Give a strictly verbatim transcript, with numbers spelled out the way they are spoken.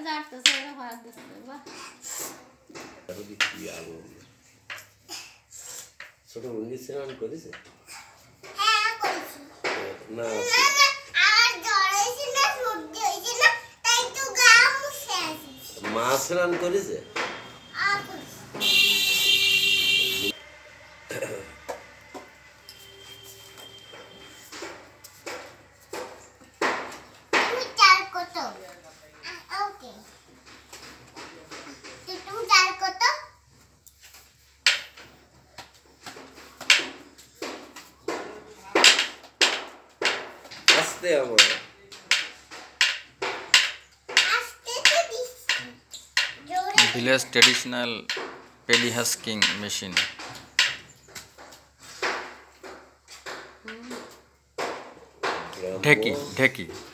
জারতেছে ওরা ভাত দিচ্ছে বাহ আরো দেখি আলো ছোট মুরগি স্নান করেছে হ্যাঁ করেছি না আর জ্বর হয়েছে না সর্দি হয়েছে না তাই তো গা মুছে আসিস মা স্নান করেছে আর করেছি তুমি চার কত ওকে তুমি চার কত আস্তে আমার আস্তে তো দিচ্ছি জোরে Village traditional pelihusking machine. ঢেকি ঢেকি